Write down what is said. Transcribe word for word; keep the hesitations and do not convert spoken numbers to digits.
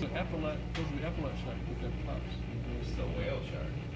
Epaulet, those are the epaulet shark with their pups. It's the whale shark.